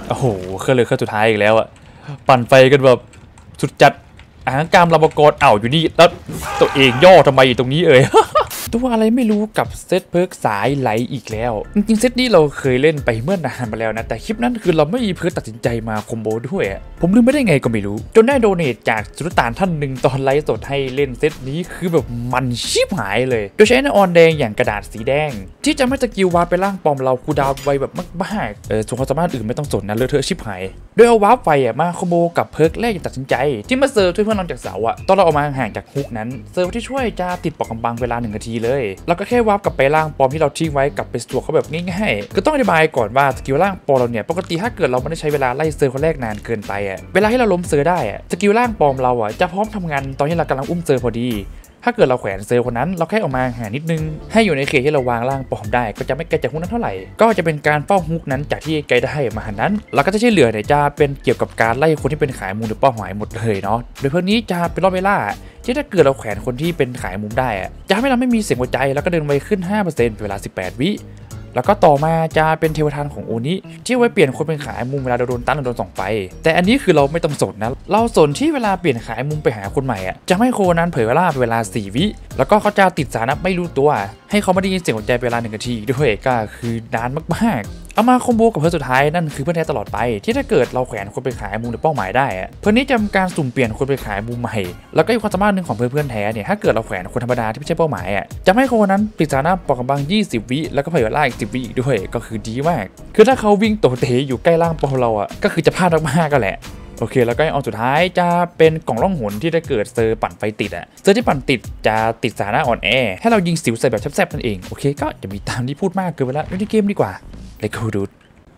โอ้โหเครื่องสุดท้ายอีกแล้วอะปั่นไฟกันแบบสุดจัดกามลำบากรอยู่นี่แล้วตัวเองย่อทำไมตรงนี้ตัวอะไรไม่รู้กับเซตเพิร์กสายไหลอีกแล้วจริงๆเซตนี้เราเคยเล่นไปเมื่อนานมาแล้วนะแต่คลิปนั้นคือเราไม่มีเพิร์กตัดสินใจมาคอมโบด้วยผมลืมไม่ได้ไงก็ไม่รู้จนได้โดเนทจากสุลต่านท่านหนึ่งตอนไลฟ์สดให้เล่นเซตนี้คือแบบมันชิบหายเลยโดยใช้นออนแดงอย่างกระดาษสีแดงที่จะไม่สกิลวาร์ปไปล่างปอมเราคูดาวไวแบบมากๆส่วนความสามารถอื่นไม่ต้องสนนะเลอะเทอะชิบหายโดยเอาวาร์ปไฟมาคอมโบกับเพิร์กแรกอย่างตัดสินใจที่มาเซิร์ฟช่วยเพื่อนเราจากเสาตอนเราออกมาห่างจากฮุกนั้นเซิร์ฟที่ช่วยจะติดปอกกำบังเวลา1 นาทีเลยแล้วก็แค่วาร์ปกลับไปล่างปอมที่เราทิ้งไว้กับไปสตัวเขาแบบง่ายๆก็ต้องอธิบายก่อนว่าสกิลล่างปอมเราเนี่ยปกติถ้าเกิดเราไม่ได้ใช้เวลาไล่เซิร์ฟคนแรกนานเกินไปเวลาที่เราล้มเซิร์ฟได้สกิลล่างปอมเราจะพร้อมทำงานตอนที่เรากำลังอุ้มเซิร์ฟพอดีถ้าเกิดเราแขวนเซลล์คนนั้นเราแค่ออกมาห่างนิดนึงให้อยู่ในเขตที่เราวางล่างปอมได้ก็จะไม่ไกลจากฮุกนั้นเท่าไหร่ก็จะเป็นการเฝ้าฮุกนั้นจากที่ไกลได้มาหันนั้นแล้วก็จะใช้เหลือเนี่ยจะเป็นเกี่ยวกับการไล่คนที่เป็นขายมุมหรือเป้าหมายหมดเลยเนาะโดยเพื่อนนี้จะเป็นรอบเวลาที่ถ้าเกิดเราแขวนคนที่เป็นขายมุมได้จะทำให้เราไม่มีเสียงหัวใจแล้วก็เดินไวขึ้น 5% เวลา18 วิแล้วก็ต่อมาจะเป็นเทวทานของโอนิที่ไว้เปลี่ยนคนเป็นขายมุมเวลาโดนตันหรือโดนส่องไฟแต่อันนี้คือเราไม่ต้องสนนะเราสนที่เวลาเปลี่ยนขายมุมไปหาคนใหม่จะให้โคนั้นเผยเวลาเป็นเวลา4 วิแล้วก็เขาจะติดสารไม่รู้ตัวให้เขาไม่ได้ยินเสียงหัวใจเวลา1 นาทีด้วยก็คือนานมากๆเอามาคอมโบกับเพื่อนสุดท้ายนั่นคือเพื่อนแท้ตลอดไปที่ถ้าเกิดเราแขวนคนไปขายมุมหรือเป้าหมายได้เพื่อนนี้จะทำการสุ่มเปลี่ยนคนไปขายมุมใหม่แล้วก็อีกความสามารถหนึ่งของเพื่อนแท้เนี่ยถ้าเกิดเราแขวนคนธรรมดาที่ไม่ใช่เป้าหมายจะให้คนนั้นติดสารปอกกำบัง20 วิแล้วก็เผยเวลาอีก10 วิอีกด้วยก็คือดีมากคือถ้าเขาวิ่งโตเตะอยู่ใกล้ล่างปอมเราก็คือจะพลาดมากๆก็แหละโอเคแล้วก็อันสุดท้ายจะเป็นกล่องล่องหนที่ถ้าเกิดเซอร์ปั่นไฟติดเซอร์ที่ปั่นติดจะติดสถานะอ่อนแอให้เรายิงสิวใส่แบบแซ่บๆนั่นเองโอเคก็จะมีตามที่พูดมากเกินไปแล้วในเกมดีกว่าเลยคูดู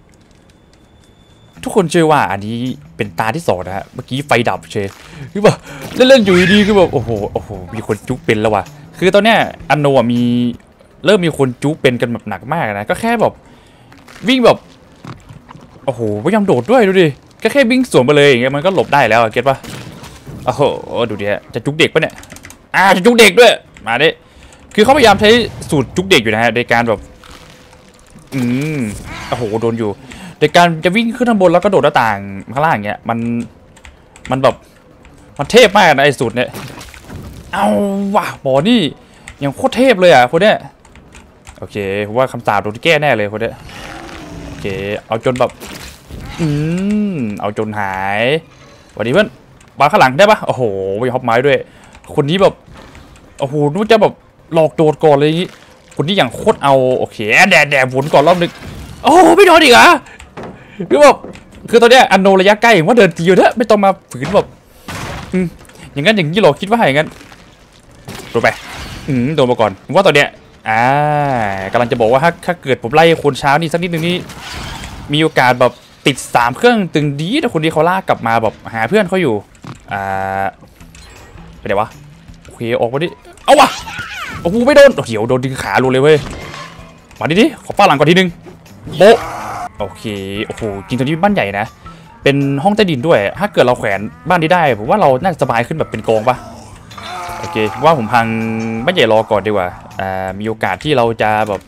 ทุกคนเชื่อว่าอันนี้เป็นตาที่2นะฮะเมื่อกี้ไฟดับเชยคือแบบเล่นๆอยู่ดีคือแบบโอ้โหมีคนจุ๊บเป็นแล้วว่ะคือตอนเนี้ยอันโนเริ่มมีคนจุ๊บเป็นกันแบบหนักมากนะก็แค่แบบวิ่งแบบโอ้โหไม่ยอมโดดด้วยดูดิก็แค่วิ่งสวนไปเลยอย่างเงี้ยมันก็หลบได้แล้วเก็ตปะโอ้โหดูดิจะจุกเด็กปะเนี่ยจะจุกเด็กด้วยมาดิคือเขาพยายามใช้สูตรจุกเด็กอยู่นะฮะในการแบบโอ้โหโดนอยู่ในการจะวิ่งขึ้นข้างบนแล้วก็โดดหน้าต่างข้างล่างอย่างเงี้ยมันแบบมันเทพมากนะไอ้สูตรเนี่ยเอาว่ะหมอนี่ยังโคตรเทพเลยคนเนี้ยโอเคผมว่าคำสาปโดนแก้แน่เลยคนเนี้ยโอเคเอาจนแบบเอาจนหายวันนี้เพื่อนมาข้างหลังได้ปะโอ้โหไปฮอปไม้ด้วยคนนี้แบบโอ้โหนู้จะแบบหลอกโดดก่อนเลยคนนี้อย่างโคตรเอาโอเคแดดวนก่อนรอบนึงโอ้ไม่โดนอีกคือแบบคือตอนเนี้ยอันโนระยะใกล้ว่าเดินตีอยู่เถอะไม่ต้องมาฝืนแบบอย่างนั้นอย่างนี้หรอคิดว่าอย่างนั้นโดนไปโดนมาก่อนผมว่าตอนเนี้ยกำลังจะบอกว่าถ้าเกิดผมไล่คนเช้านี่สักนิดนึงนี่มีโอกาสแบบติด3 เครื่องตึงดีแต่คนนี้เขาลากกลับมาแบบหาเพื่อนเขาอยู่ไปไหนวะโอเคออกมาดิเอาวะโอ้โหไม่โดนเดี๋ยวโดนดึงขาเลยเว้ยมาดิขอฟาดหลังก่อนทีนึงโบโอเคโอ้โหจริงตรงนี้บ้านใหญ่นะเป็นห้องใต้ดินด้วยถ้าเกิดเราแขวนบ้านนี้ได้ผมว่าเราน่าจะสบายขึ้นแบบเป็นกองปะโอเคว่าผมพังบ้านใหญ่รอก่อนดีกว่ามีโอกาสที่เราจะแบบ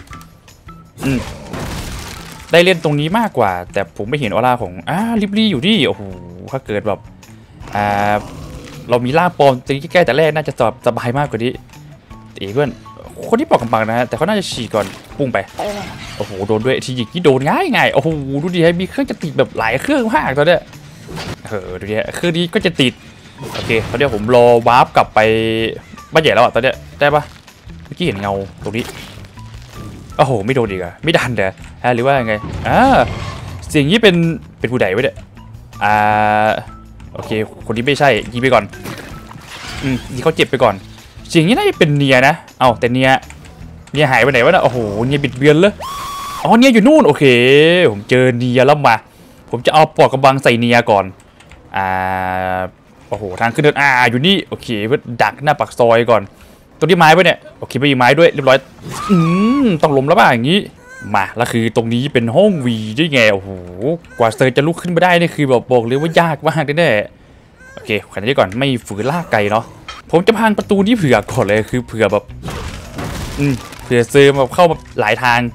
ได้เล่นตรงนี้มากกว่าแต่ผมไม่เห็นออร่าของลิบลี่อยู่ที่โอ้โหถ้าเกิดแบบเรามีล่าปอมตรงนี้ใกล้ๆแต่แรกน่าจะสบายมากกว่านี้เพื่อนคนที่ปอกกำบังนะฮะแต่เขาน่าจะฉีกก่อนพุ่งไปโอ้โหโดนด้วยทียิงที่โดนง่ายโอ้โหดูดิมีเครื่องจะติดแบบหลายเครื่องมากตอนเนี้ยดูดิเครื่องนี้ก็จะติดโอเคตอนนี้ผมรอวาร์ปกลับไปบ้านใหญ่แล้วตอนเนี้ยได้ปะเมื่อกี้เห็นเงาตรงนี้โอ้โหไม่โดนอีกไม่ดันเด้อหรือว่าไงเสียงนี้เป็นผู้ใดไว้เนี่ยโอเคคนนี้ไม่ใช่ยิงไปก่อนยิงเขาเจ็บไปก่อนเสียงนี้น่าจะเป็นเนียนะแต่เนียหายไปไหนวะนะโอ้โหเนียบิดเบือนเลยเนียอยู่นู่นโอเคผมเจอเนียแล้วมาผมจะเอาปอกกระบังใส่เนียก่อนโอ้โหทางขึ้นเดินอยู่นี่โอเคเพื่อดักหน้าปากซอยก่อนตรงที่ไม้ไปเนี่ยโอเคไม่มีไม้ด้วยเรียบร้อยต้องล้มแล้วป่ะอย่างนี้มาแล้วคือตรงนี้เป็นห้องวีด้วยไงโอ้โหกว่าเซอร์จะลุกขึ้นมาได้นี่คือบอกเลยว่ายากมากแน่ๆโอเคขนาดนี้ก่อนไม่ฝืนลากไกลเนาะผมจะพังประตูนี้เผื่อก่อนเลยคือเผื่อแบบเผื่อเซอร์มาเข้ามาหลายทาง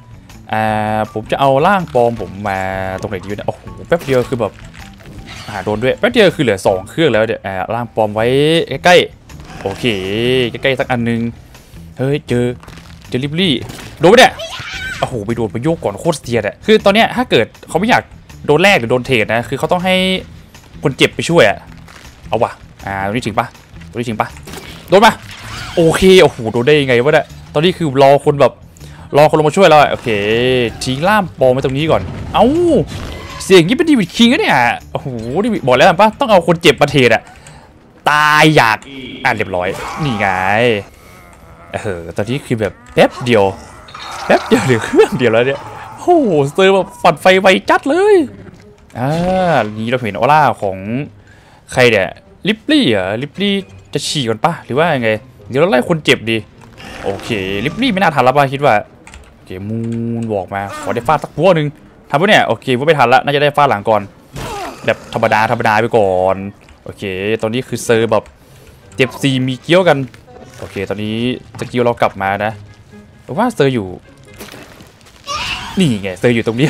ผมจะเอาร่างปลอมผมมาตรงไหนดีนะโอ้โหแป๊บเดียวคือแบบโดนด้วยแป๊บเดียวคือเหลือ2เครื่องแล้วเดี๋ยวร่างปลอมไว้ใกล้ๆโอเคใกล้ๆสักอันนึงเฮ้ยเจอลิบลี่โดนไปเนี่ยโอ้โหไปโดนไปโยกก่อนโคตรเสียดอะคือตอนเนี้ยถ้าเกิดเขาไม่อยากโดนแรกหรือโดนเทรดนะคือเขาต้องให้คนเจ็บไปช่วยอะเอาวะตรงนี้จริงปะโดนปะโอเคโอ้โหโดนได้ยังไงวะเนี่ยตอนนี้คือรอคนลงมาช่วยแล้วโอเคทิ้งล่ามปอไว้ตรงนี้ก่อนเอ้าเสียงนี้เป็นดีวิดคิงนะเนี่ยโอ้โหดีวิดบอกแล้วป่ะต้องเอาคนเจ็บมาเทรดอะตายอยากเรียบร้อยนี่ไงตอนนี้คือแบบแป๊บเดียวเหลือเครื่องเดียวแล้วเนี่ยโอ้โหเซอร์แบบฝันไฟไวจัดเลยนี่เราเห็นออร่าของใครเนี่ยลิปลี่ลิปลี่จะฉี่ก่อนปะหรือว่ายังไงเดี๋ยวเราไล่คนเจ็บดีโอเคลิปลี่ไม่น่าทันแล้วป่ะคิดว่าโอเคมูนบอกมาขอได้ฟาดสักพัวหนึ่งทำปะเนี่ยโอเคว่าไม่ทันละน่าจะได้ฟาดหลังก่อนแบบธรรมดาไปก่อนโอเคตอนนี้คือเซอร์แบบเจ็บซีมีเกี้ยวกันโอเคตอนนี้สกิลเรากลับมานะแต่ว่าเซอร์อยู่นี่ไงเซอร์อยู่ตรงนี้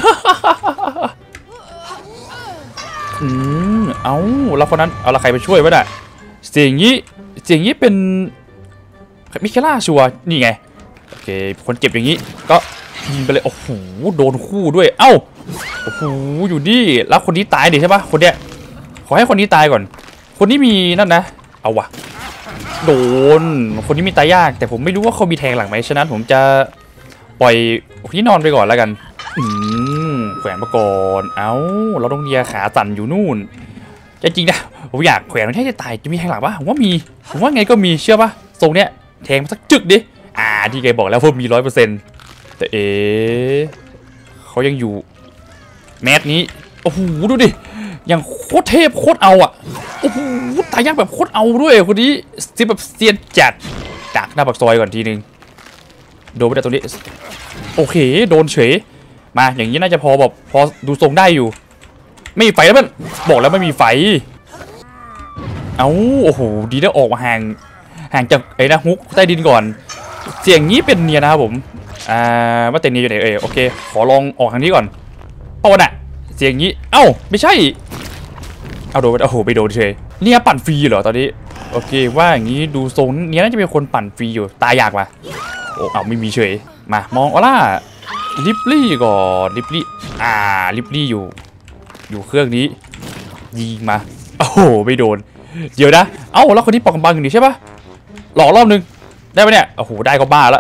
เอาแล้วคนนั้นเอาละใครไปช่วยวะน่ะเสียงนี้เป็นมิเคล่าชัวนี่ไงโอเคคนเจ็บอย่างนี้ก็ยิงไปเลยโอ้โหโดนคู่ด้วยเอ้าโอ้โหอยู่นี่แล้วคนนี้ตายดิใช่ปะคนเนี้ยขอให้คนนี้ตายก่อนคนนี้มีนั่นนะเอาวะโดนคนนี้มีตายยากแต่ผมไม่รู้ว่าเขามีแทงหลังไหมฉะนั้นผมจะปล่อยคนนี้นอนไปก่อนแล้วกันแขวนมาก่อนเอ้าเราต้องเนียขาสั่นอยู่นู่นจริงๆนะผมอยากแขวนมันให้จะตายจะมีแทงหลังปะผมว่าไงก็มีเชื่อปะทรงเนี้ยแทงมาสักจึกดิที่แกบอกแล้วว่ามี 100%แต่เขายังอยู่แมสนี้โอ้โหดูดิยังโคตรเทพโคตรเอาโอ้โหตายยากแบบโคตรเอาด้วยคนนี้แบบเซียนจัดดักหน้าปากซอยก่อนทีนึงโดนไปแต่ตรงนี้โอเคโดนเฉยมาอย่างนี้น่าจะพอแบบพอดูทรงได้อยู่ไม่มีไฟแล้วมันบอกแล้วไม่มีไฟโอ้โหดีนะออกมาห่างจากนะฮุกใต้ดินก่อนเสียงนี้เป็นเนียนะครับผมว่าแต่เนียอยู่ไหนโอเคขอลองออกทางนี้ก่อนเพราะว่าน่ะเสียงนี้ไม่ใช่โดนโอ้โหไปโดนเฉยเนี่ยปั่นฟรีเหรอตอนนี้โอเคว่าอย่างนี้ดูทรงเนี้ยน่าจะเป็นคนปั่นฟรีอยู่ตายยากว่ะไม่มีเฉยมามองออร่าลิปลี่ก่อนลิปลี่อยู่เครื่องนี้ยิงมาโอ้โหไม่โดนเดี๋ยวนะแล้วคนที่ปอกกำบังอยู่นี่ใช่ปะหลอกรอบนึงได้ปะเนี่ยโอ้โหได้ก็บ้าละ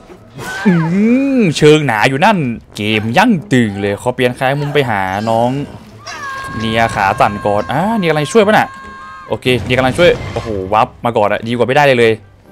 เชิงหนาอยู่นั่นเกมยั่งตึงเลยขอเปลี่ยนคลายมุมไปหาน้องเนียขาสั่นก่อนเนียกำลังช่วยปะน่ะโอเคเนียกำลังช่วยโอ้โหวับมาก่อนดีกว่าไม่ได้เลย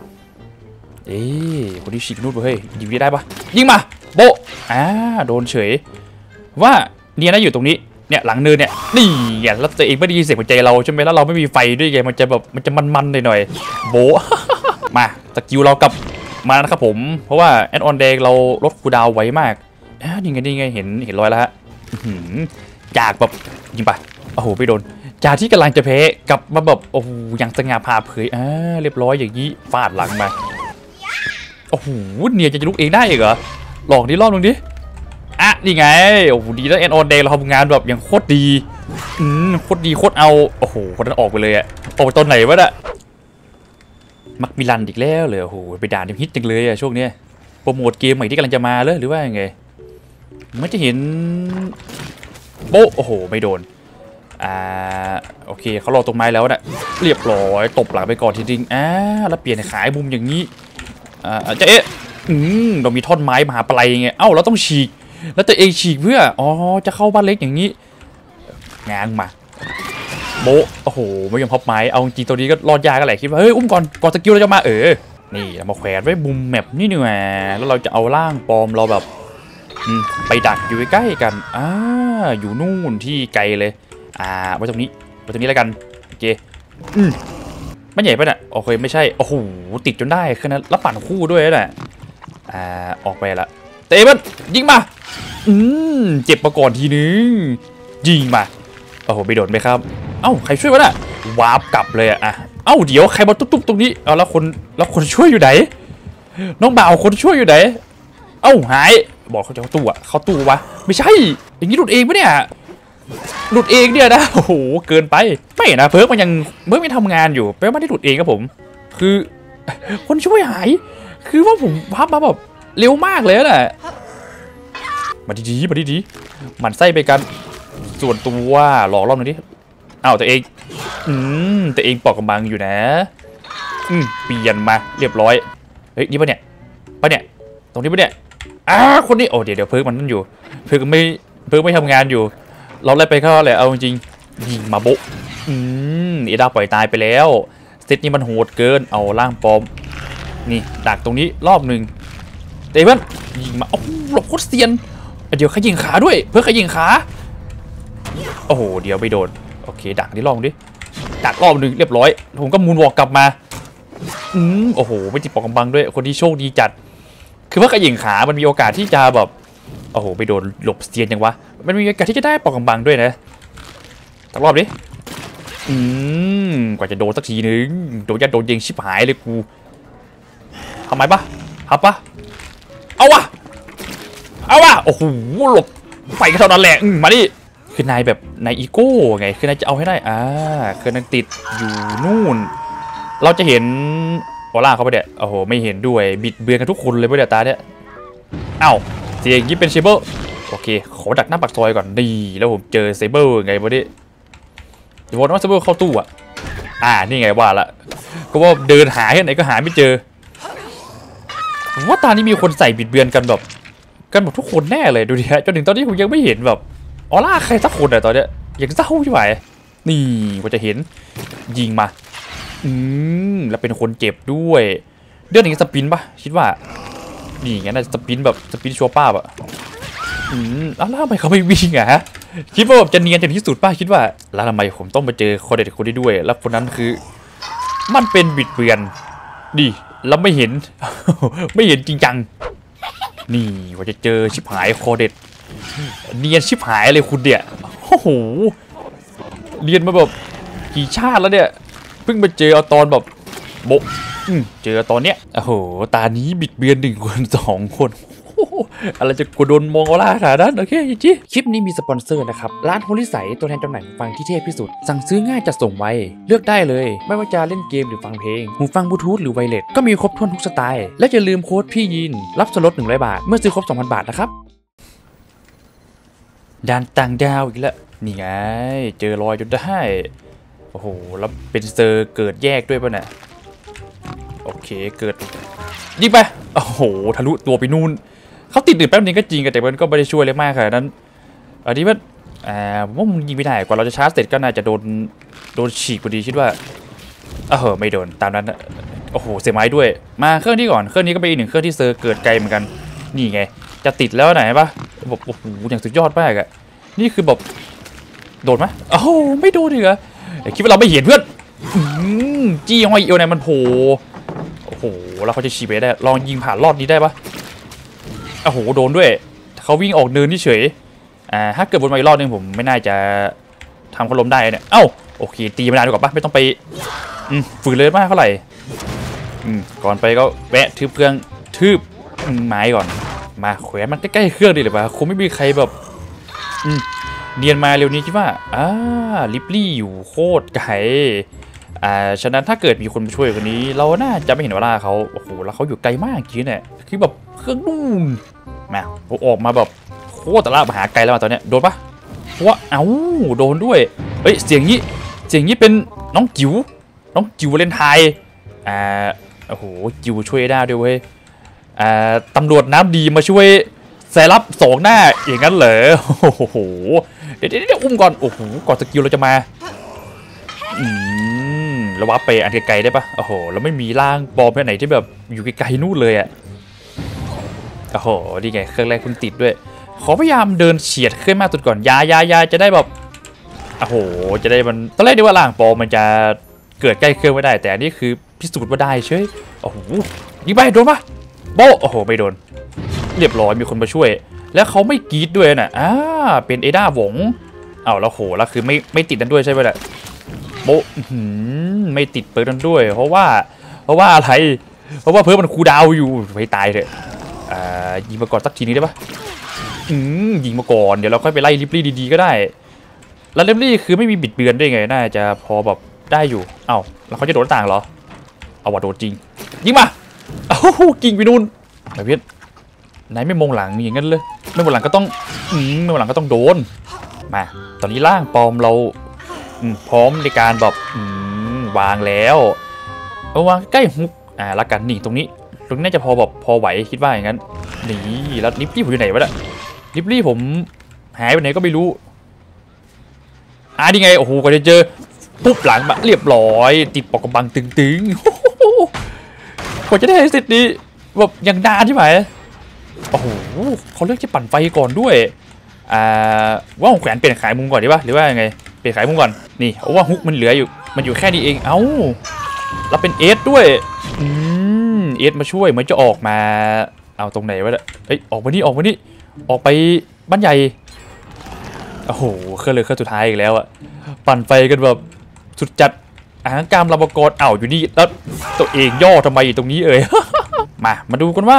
คนที่ฉีกนู่นไปเฮ้ยยิงได้ปะยิงมาโบโดนเฉยว่าเนียน่าอยู่ตรงนี้เนี่ยหลังเนินเนี่ยนี่ไงแล้วตัวเองไม่ได้ยินเสียงหัวใจเราใช่ไหมแล้วเราไม่มีไฟด้วยไงมันจะมันหน่อยโบมาสกิลเรากลับมานะครับผมเพราะว่าแอดออนแดงเราลดคูลดาวน์ไวมากนี่ไงเห็นรอยแล้วฮะจากแบบยิงไปโอ้โหไปโดนจากที่กำลังจะแพ้กลับมาแบบโอ้โหยังสง่าผ่าเผยเรียบร้อยอย่างนี้ฟาดหลังมาโอ้โหเนี่ยจะลุกเองได้เหรอลองดิรอบนึงดินี่ไงโอ้โหดีแล้วแอนออนเดย์เราทำงานแบบอย่างโคตรดีโคตรดีโคตรเอาโอ้โหคนนั้นออกไปเลยออกไปตอนไหนวะน่ะมักมิลันอีกแล้วเลยโอ้โหไปด่าฮิตจังเลยช่วงนี้โปรโมทเกมใหม่ที่กำลังจะมาเลยหรือว่ายังไงไม่จะเห็นโป๊ะโอ้โหไม่โดนโอเคเขารอตรงไม้แล้วนะเรียบร้อยตบหลังไปก่อนทีนึงแล้วเปลี่ยนขายมุมอย่างนี้เรามีท่อนไม้มหาปลายไงเราต้องฉีกแล้วตัวเองฉีกเพื่อจะเข้าบ้านเล็กอย่างนี้ง้างมาโบโอ้โหไม่ยอมพับไม้เอาจริงตัวนี้ก็รอดยากกันแหละคิดว่าเฮ้ยอุ้มก่อนสกิลเราจะมานี่เรามาแขวนไว้มุมแมปนี่นี่แหละแล้วเราจะเอาร่างปลอมเราแบบไปดักอยู่ใกล้กันอยู่นู่นที่ไกลเลยไว้ตรงนี้แล้วกันโอเคไม่ใหญ่ไปน่ะโอเคไม่ใช่โอ้โหติดจนได้คือนั้นแล้วปั่นคู่ด้วยน่ะออกไปละเตะมันยิงมาเจ็บมาก่อนทีนึงยิงมาโอ้โหไปโดนไหมครับใครช่วยวะน่ะวาร์ปกลับเลยเดี๋ยวใครมาตุ๊บตรงนี้แล้วคนช่วยอยู่ไหนน้องบ่าวคนช่วยอยู่ไหนหายบอกเขาจะเข้าตู้อะเข้าตู้วะไม่ใช่อย่างนี้หลุดเองปะเนี่ยหลุดเองเนี่ยนะโอ้โหเกินไปไม่นะเพิร์กมันยังทำงานอยู่แปลว่าไม่ได้หลุดเองครับผมคือคนช่วยหายคือว่าผมพับมาแบบเร็วมากเลยนะมาดีๆมันไส้ไปกันส่วนตัวหลอกรอบนึงดิอ้าวตัวเองตัวเองปอกกำบังอยู่นะเปลี่ยนมาเรียบร้อยเฮ้ยนี่ปะเนี่ยตรงนี้ปะเนี่ยคนนี้โอ้เดี๋ยวเพิร์กมันนั่นอยู่เพิร์กไม่ทำงานอยู่เราไล่ไปเข้าแหละเอาจริงยิงมาโบเอดาปล่อยตายไปแล้วเซตนี้มันโหดเกินเอาล่างปลอมนี่ดักตรงนี้รอบหนึ่งเตะมันยิงมาโอ้หลบโคตรเซียนเดี๋ยวขยิงขาด้วยเพื่อขยิงขาโอ้โหเดี๋ยวไปโดนโอเคดักนี่ลองดิดักรอบหนึ่งเรียบร้อยผมก็มูนวอล์กกลับมาโอ้โหไม่ติดปอกกำบังด้วยคนที่โชคดีจัดคือเพื่อขยิงขามันมีโอกาสที่จะแบบโอ้โหไปโดนหลบเซียนยังวะมันมีโอกาสที่จะได้ปอกกำบังด้วยนะตักรอบดิกว่าจะโดนสักทีนึงโดนยิงชิบหายเลยกูทำไมปะฮับปะเอาวะโอ้โหหลบไฟก็เท่านั้นแหละมาดิคือนายแบบนายอีโก้ไงคือนายจะเอาให้ได้คือนายติดอยู่นู่นเราจะเห็นออร่าเขาไปเดี๋ยโอ้โหไม่เห็นด้วยบิดเบือนกันทุกคนเลยไปเดี๋ยตาเนี่ยเสียงนี้เป็นเซเบอร์โอเคขอดักหน้าปากซอยก่อนดีแล้วผมเจอเซเบอร์ไงวะดิเดี๋ยวว่าเซเบอร์เข้าตู้นี่ไงว่าละก็ว่าเดินหาที่ไหนก็หาไม่เจอว่าตานี้มีคนใส่บิดเบือนกันแบบทุกคนแน่เลยดูดิฮะจนถึงตอนนี้ผมยังไม่เห็นแบบออร่าใครสักคนตอนเนี้ยยังเศร้าใช่ไหมนี่ก็จะเห็นยิงมาแล้วเป็นคนเจ็บด้วยเดือนนี้สปินปะคิดว่านี่งั้นน่าจะสปินแบบสปินชัวป้าปะแล้วทำไมเขาไม่วิ่งฮะคิดว่าแบบจะเนียนถึงที่สุดป้าคิดว่าแล้วทำไมผมต้องไปเจอคนเด็ดคนนี้ด้วยแล้วคนนั้นคือมันเป็นบิดเบือนดิแล้วไม่เห็น ไม่เห็นจริงจังนี่ว่าจะเจอชิบหายคอเด็ดเนียนชิบหายเลยคุณเนี่ยโอ้โหเรียนมาแบบกี่ชาติแล้วเนี่ยเพิ่งมาเจอเอาตอนแบบโบเจอตอนเนี้ยโอ้โหตานี้บิดเบือน1 คน2 คนอะไรจะกดโดนมองออร่าขนาดนั้นโอเคจีคลิปนี้มีสปอนเซอร์นะครับร้านโฮลิไซตัวแทนจำหน่ายหูฟังที่เทพที่สุดสั่งซื้อง่ายจัดส่งไวเลือกได้เลยไม่ว่าจะเล่นเกมหรือฟังเพลงหูฟังบลูทูธหรือไวเลสก็มีครบถ้วนทุกสไตล์และอย่าลืมโค้ดพี่ยินรับส่วนลด100 บาทเมื่อซื้อครบ 2,000 บาทนะครับด่านต่างดาวอีกแล้วนี่ไงเจอรอยจนได้โอ้โหแล้วเป็นเซอร์เกิดแยกด้วยป่ะเนี่ยโอเคเกิดยิงไปโอ้โหทะลุตัวไปนู่นเขาติดแป๊บนึงก็จริงแต่มันก็ไม่ได้ช่วยเลยมากขนาดนั้นอันนี้มันผมว่ามึงยิงไม่ได้กว่าเราจะชาร์จเสร็จก็น่าจะโดนฉีกพอดีคิดว่าไม่โดนตามนั้นโอ้โหเสียไม้ด้วยมาเครื่องที่ก่อนเครื่องนี้ก็เป็นอีก1 เครื่องที่เซอร์เกิดไกลเหมือนกันนี่ไงจะติดแล้วไหนปะแบบโอ้โหอย่างสุดยอดมากอะนี่คือแบบโดนไหมโอ้โหไม่โดนเลยเหรอคิดว่าเราไม่เห็นเพื่อนจี้ห้อยเอวไหนมันโผล่โอ้โหแล้วเขาจะฉีกไปได้ลองยิงผ่านรอดนี้ได้ปะโอ้โหโดนด้วยเขาวิ่งออกเนินที่เฉยถ้าเกิดบนมาอีกรอบนึงผมไม่น่าจะทำเขาล้มได้เนี่ยโอเคตีไม่ได้ดีกว่าปะไม่ต้องไปฝืนเลยมากเท่าไหร่ก่อนไปก็แวะทืบเครื่องทืบไม้ก่อนมาแขวนมันใกล้ๆเครื่องดีเลยปะคงไม่มีใครแบบเนียนมาเร็วนี้คิดว่าลิปลี่อยู่โคตรไกลฉะนั้นถ้าเกิดมีคนมาช่วยคนนี้เราน่าจะไม่เห็นว่าเขาโอ้โหแล้วเขาอยู่ไกลมากจริงเนี่ยคือแบบเครื่องนู่นมาออกมาแบบโคตรตะล่ามาหาไกลแล้วตอนเนี้ยโดนปะว่าโดนด้วยเฮ้ยเสียงนี้เป็นน้องจิ๋วเล่นไทยโอ้โหจิ๋วช่วยได้ด้วยเว้ยตำรวจน้ำดีมาช่วยแซรับ2 หน้าอย่างนั้นเหรอโอ้โหเดี๋ยวอุ้มก่อนโอ้โหก่อนสกิลเราจะมาแล้ววับไปอันไกลๆได้ปะโอ้โหแล้วไม่มีร่างปลอมไปไหนที่แบบอยู่ไกลๆนู่นเลยโอ้โหนี่ไงเครื่องแรกคุณติดด้วยขอพยายามเดินเฉียดขึ้นมากสุดก่อนยาจะได้แบบโอ้โหจะได้มันตอนแรกนึกว่าร่างปลอมมันจะเกิดใกล้เครื่องไม่ได้แต่นี่คือพิสูจน์ว่าได้เฉยโอ้โหยิงไปโดนปะโบโอ้โหไม่โดนเรียบร้อยมีคนมาช่วยแล้วเขาไม่กรีดด้วยน่ะเป็นเอด้าหวงแล้วโหแล้วคือไม่ติดนั้นด้วยใช่ไหมล่ะโบไม่ติดเปิดนั้นด้วยเพราะว่าอะไรเพราะว่าเพิ่มมันคูดาวอยู่ไปตายเถอะยิงมาก่อนสักทีนี้ได้ปะยิงมาก่อนเดี๋ยวเราค่อยไปไล่ลิปลี่ดีๆก็ได้แล้วลิปลี่คือไม่มีบิดเบือนได้ไงน่าจะพอแบบได้อยู่เอ้าแล้วเขาจะโดนต่างเหรอเอาว่าโดนจริงยิงมาเอ้ากิ่งไปนู่นไอ้เพี้ยนไหนไม่มองหลังอย่างนั้นเลยไม่มองหลังก็ต้องไม่มองหลังก็ต้องโดนมาตอนนี้ร่างปลอมเราพร้อมในการแบบวางแล้วเอาวางใกล้ฮุกละกันนี่ตรงนี้น่าจะพอแบบพอไหวคิดว่าอย่างนั้นนี่แล้วลิปลี่ผมอยู่ไหนวะเนี่ยลิปลี่ผมหายไปไหนก็ไม่รู้ดีไงโอ้โหก็จะเจอปุ๊บหลังมาเรียบร้อยติดปอกกระบังตึงๆกว่าจะได้เสร็จนี้แบบยังนานใช่ไหมโอ้โหเขาเลือกจะปั่นไฟก่อนด้วยว่าผมแขวนเปลี่ยนขายมุมก่อนดีป่ะหรือว่ายังไงเปลี่ยนขายมุมก่อนนี่เพราะว่าฮุกมันเหลืออยู่มันอยู่แค่นี้เองเอ้าเราเป็นเอสด้วยเอสมาช่วยเหมือนจะออกมาเอาตรงไหนวะเนี่ยเอ้ยออกมานี่ออกไปบ้านใหญ่โอ้โหเครื่องเลยเครื่องสุดท้ายอีกแล้วอะปั่นไฟกันแบบสุดจัดกามลำบากรอยู่นี่แล้วตัวเองย่อทำไมตรงนี้มาดูกันว่า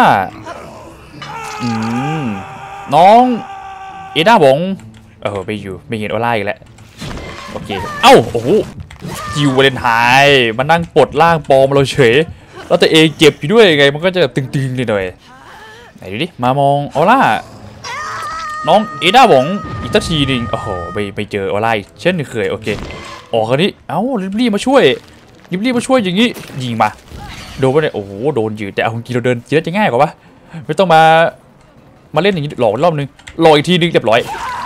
น้องเอด้าบงไปอยู่ไม่เห็นออร่าอีกแล้วโอเคเอ้าโอ้โหจิววาเลนไทน์มานั่งปลดร่างปลอมเราเฉยแล้วตัวเองเจ็บอยู่ด้วยไงมันก็จะแบบตึงๆหน่อยไหนดูดิมามองออร่าน้องเอด้าบงอีกสักทีหนึ่งโอ้โหไปเจอออร่าเช่นเคยโอเคออกกันนี้เอ้ารีบมาช่วยอย่างนี้ยิงมาโดนไปเลยโอ้โหโดนยืดแต่เอาจริงเราเดินจีน่าจะง่ายกว่าปะไม่ต้องมาเล่นอย่างนี้หลอกรอบนึงหลอกอีกทีนึงเรียบร้อย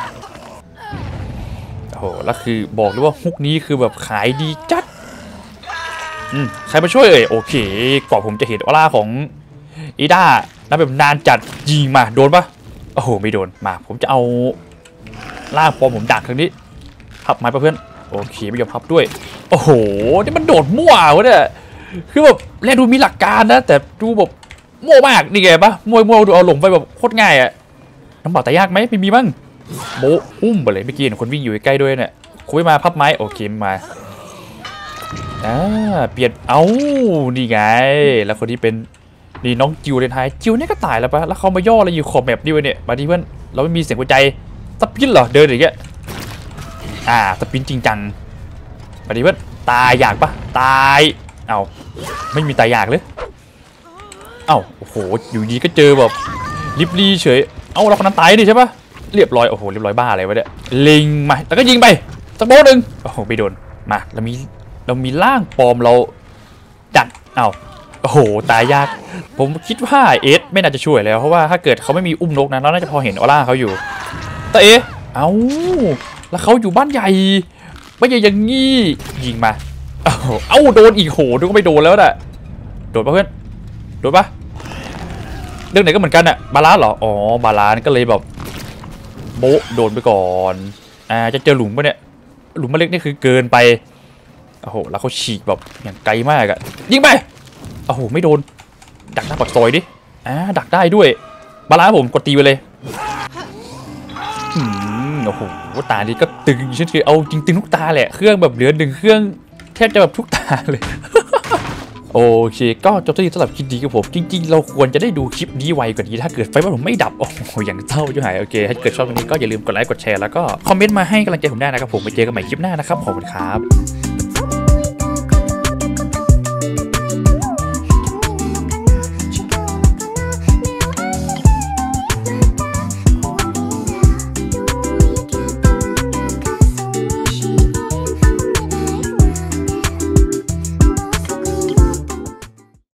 โอ้โหแล้วคือบอกเลยว่าฮุกนี้คือแบบขายดีจัดใครมาช่วยโอเคกว่าผมจะเห็นออร่าของอีด้าแล้วแบบนานจัดยิงมาโดนปะโอ้โหไม่โดนมาผมจะเอาล่างปอมผมดักทางนี้พับไม้เพื่อนโอเคไม่ยอมพับด้วยโอ้โหนี่มันโดดมั่ววะเนี่ยคือแบบแลดูมีหลักการนะแต่ดูแบบมั่วมากนี่ไงปะมั่วดูเอาหลงไปแบบโคตรง่ายอะน้ำเปล่าแต่ยากไหมไม่มีบ้างโบไปเลยเมื่อกี้คนวิ่งอยู่ใกล้ด้วยเนี่ยคุยมาพับไม้โอเคมาเปลี่ยนนี่ไงแล้วคนที่เป็นนี่น้องจิวเลนไทยจิวเนี่ยก็ตายแล้วปะแล้วเขามาย่ออะไรอยู่ขอบแมปดิวเนี่ยมาที่เพื่อนเราไม่มีเสียงหัวใจสปินเหรอเดินอย่างเงี้ยสปินจริงจังมาที่เพื่อนตายอยากปะตายไม่มีตายอยากเลยโอ้โหอยู่ดีก็เจอแบบลิบลี่เฉยเราคนนั้นตายดิใช่ปะเรียบร้อยโอ้โหเรียบร้อยบ้าอะไรวะเนี่ยลิงมาแล้วก็ยิงไปสักโบนึงโอ้โหไม่โดนมาเรามีร่างปลอมเราดัดโอ้โหตายยากผมคิดว่าเอสไม่น่าจะช่วยแล้วเพราะว่าถ้าเกิดเขาไม่มีอุ้มนกนะเราน่าจะพอเห็นออร่าเขาอยู่แต่แล้วเขาอยู่บ้านใหญ่ไม่ใหญ่อย่างงี้ยิงมาโดนอีกโหดูก็ไม่โดนแล้วน่ะโดนปะเพื่อนโดนปะเรื่องไหนก็เหมือนกันอะบาลานเหรอบาลานก็เลยแบบโบโดนไปก่อนจะเจอหลุมปะเนี่ยหลุมเล็กนี่คือเกินไปโอ้โหแล้วเขาฉีกแบบอย่างไกลมากอะยิงไปโอ้โหไม่โดนดักหน้าปากซอยดิดักได้ด้วยบาลานผมกดตีไปเลยโอ้โหตาดีก็ตึงเช่นเคยเอาจริงตึงทุกตาแหละเครื่องแบบเหลือ1เครื่องแทบจะแบบทุกตาเลยโอเคก็จบที่สำหรับคลิปนี้กับผมจริงๆเราควรจะได้ดูคลิปนี้ไวกว่านี้ถ้าเกิดไฟบ้านผมไม่ดับโอ้โหอย่างเศร้าจะหายโอเคถ้าเกิดชอบตรงนี้ก็อย่าลืมกดไลค์กดแชร์แล้วก็คอมเมนต์มาให้กำลังใจผมได้นะครับผมไปเจอกันใหม่คลิปหน้านะครับขอบคุณครับ